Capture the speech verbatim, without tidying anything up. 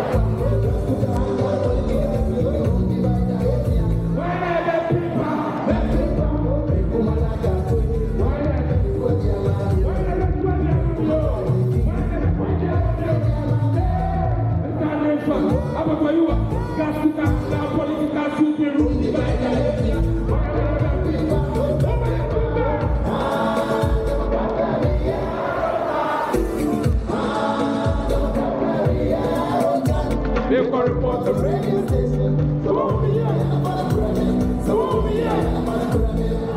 Report the radio station. So over here, I'm on a pyramid. So over here, I'm on a pyramid.